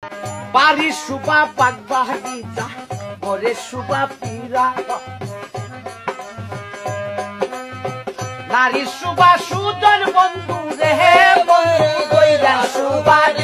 বাড়ি সুবা বাগ বাগিচা ঘরে সুবা পীরা নারী সুবা সুজন বন্ধু রে বন্ধু গইরা সুবা